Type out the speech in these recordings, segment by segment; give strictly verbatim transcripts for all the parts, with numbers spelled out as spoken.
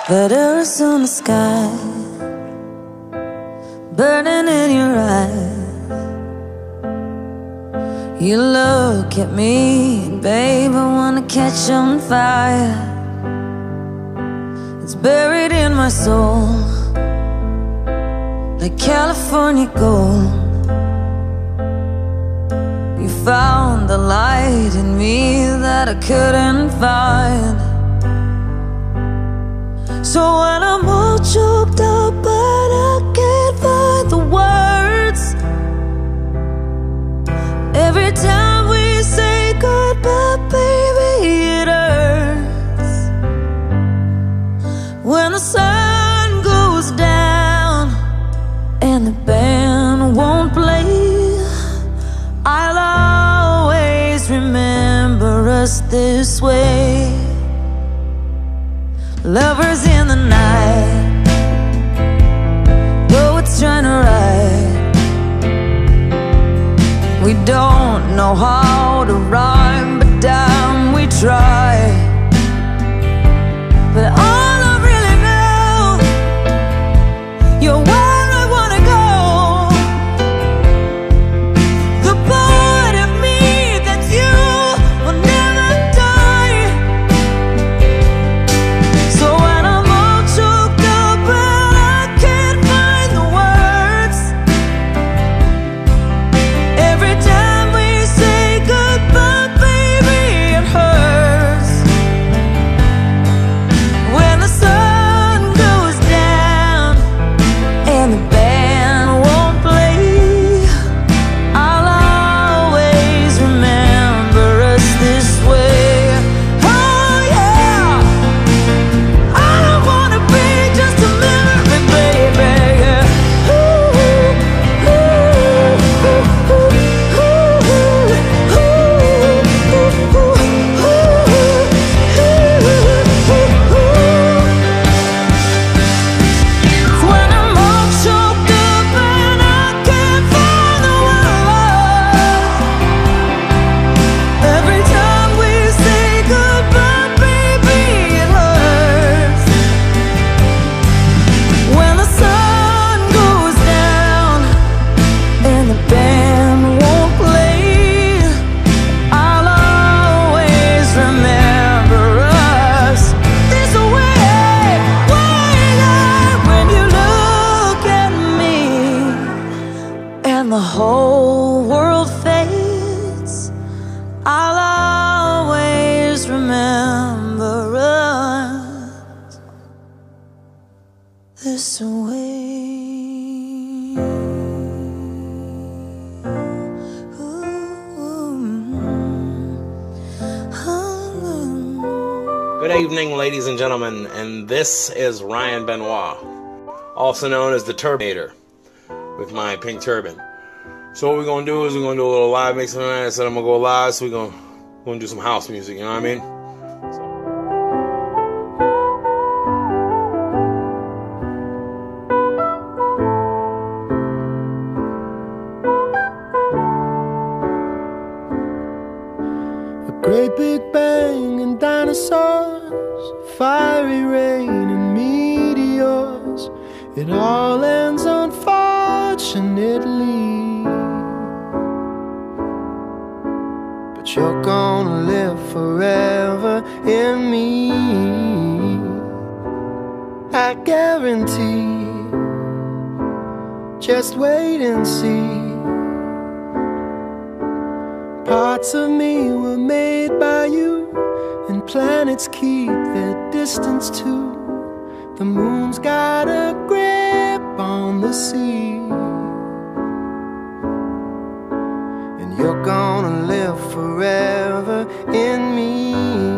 But Arizona sky burning in your eyes. You look at me, babe, I wanna catch on fire. It's buried in my soul like California gold. You found the light in me that I couldn't find. So when I'm all choked up but I can't find the words, every time we say goodbye, baby, it hurts. When the sun goes down and the band won't play, I'll always remember us this way. Lovers in the night, poets trying to write. We don't know how to rhyme, but damn, we try. But all I really know, you're where I wanna go. The part of me that's you will never die. So when I'm all choked up and I can't find the words, every time we say goodbye, baby, it hurts. When the sun goes down and the band won't play, I'll always remember us this way. Oh yeah, I don't wanna be just a memory, baby. Yeah. Ooh, ooh, ooh, ooh, ooh, ooh, ooh, ooh, ooh. When I'm all choked up and I can't find the words, every time we say goodbye, baby, it hurts. When the sun goes down and the band won't play, I'll always remember us this way. When you look at me and the whole world fades, I'll always remember us this way. Good evening, ladies and gentlemen, and this is Ryan Benoit, also known as the Turbinator, with my pink turban. So what we're gonna do is we're gonna do a little live mix tonight. I said I'm gonna go live, so we're gonna, we're gonna do some house music, you know what I mean? A great big bang and dinosaurs, fiery rain and meteors. It all ends unfortunately, but you're gonna live forever in me, I guarantee. Just wait and see. Parts of me were made by you, and planets keep their distance too. The moon's got a grip on the sea, and you're gonna live forever in me,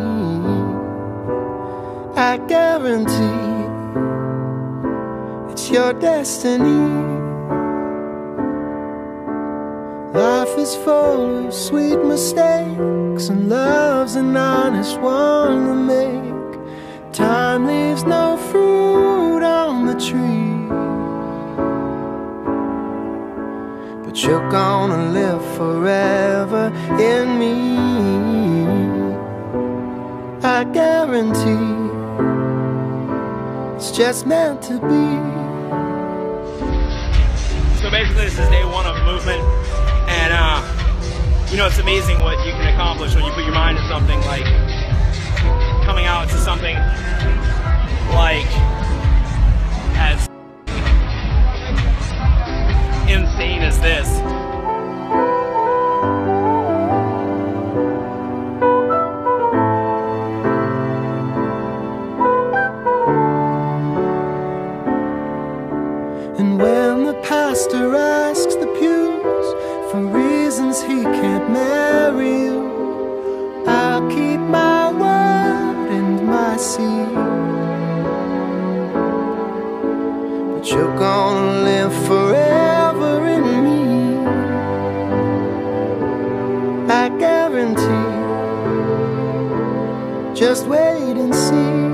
I guarantee. It's your destiny. Life is full of sweet mistakes, and love's an honest one to make. Time leaves no fruit on the tree, but you're gonna live forever in me, I guarantee. it's just meant to be. So basically this is day one of movement, and uh, you know, it's amazing what you can accomplish when you put your mind to something, like coming out to something like as insane as this. And when the pastor asks the pews for reasons he can't marry you, I'll keep my word and my seed. But you're gonna live forever in me, I guarantee. Just wait and see.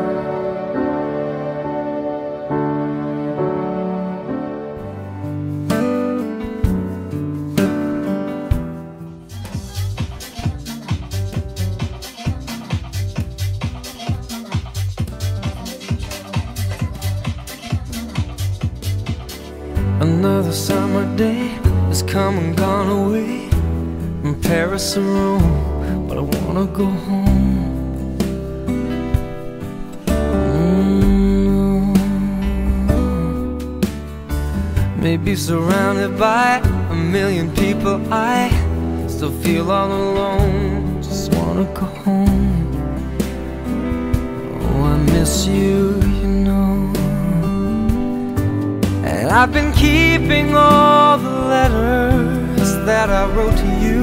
Another summer day has come and gone away from Paris or Rome, but I wanna go home. Mm-hmm. Maybe surrounded by a million people, I still feel all alone. Just wanna go home. Oh, I miss you, you know. And I've been keeping all the letters that I wrote to you,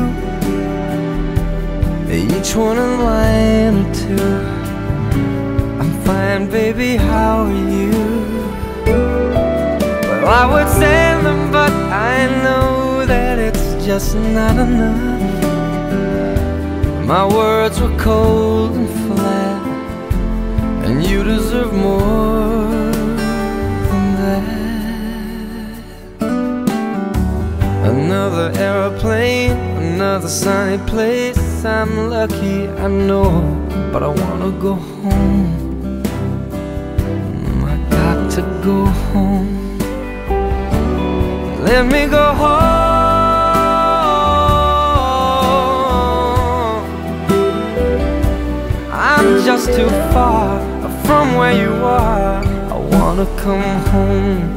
each one a line or two. I'm fine, baby, how are you? Well, I would send them, but I know that it's just not enough. My words were cold and flat, and you deserve more than that. Another aeroplane, another sunny place. I'm lucky, I know, but I wanna go home. I got to go home. Let me go home. I'm just too far from where you are. I wanna come home.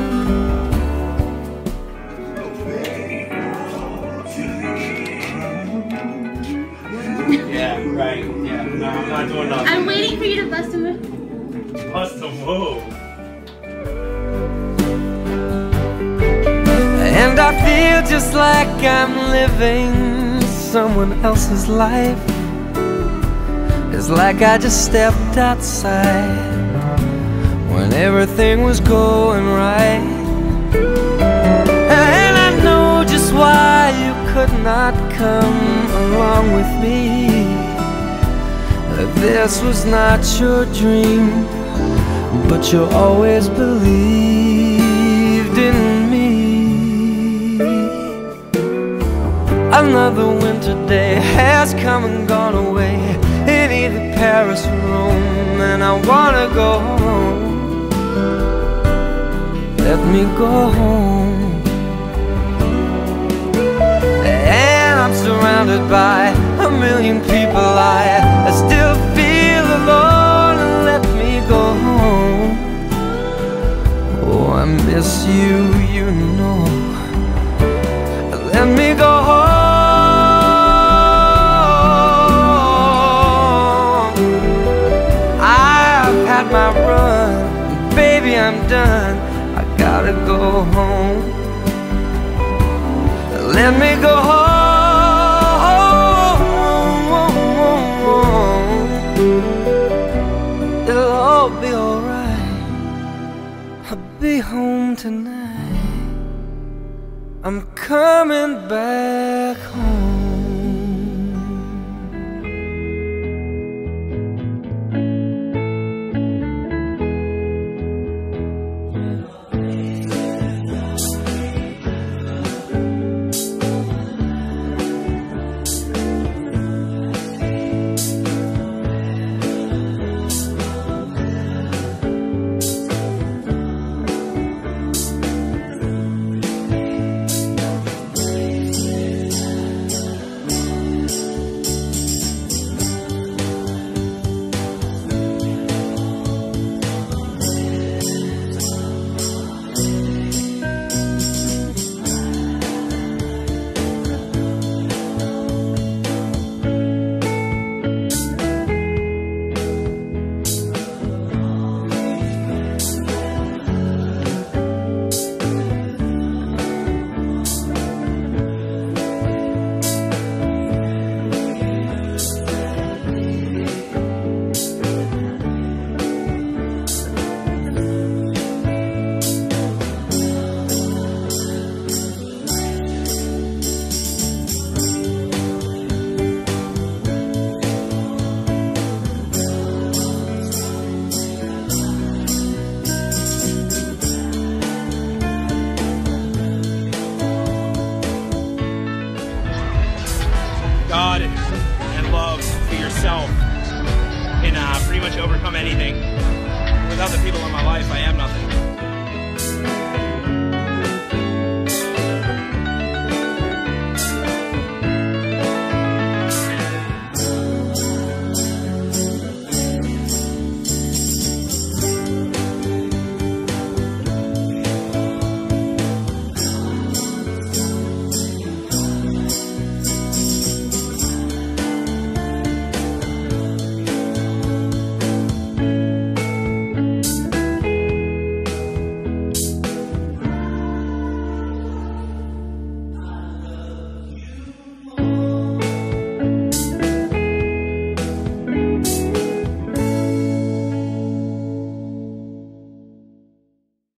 Yeah, right, yeah, no, I'm not doing nothing. I'm waiting for you to bust a move. Bust a move. And I feel just like I'm living someone else's life. It's like I just stepped outside when everything was going right. And I know just why you could not come along with me. This was not your dream, but you always believed in me. Another winter day has come and gone away in either Paris or Rome, and I wanna go home. Let me go home. And I'm surrounded by a million people. I, I still feel alone. Let me go home. Oh, I miss you, you know. Let me go home. I've had my run, baby, I'm done. I gotta go home. Let me go home. It'll all be alright. I'll be home tonight. I'm coming back home.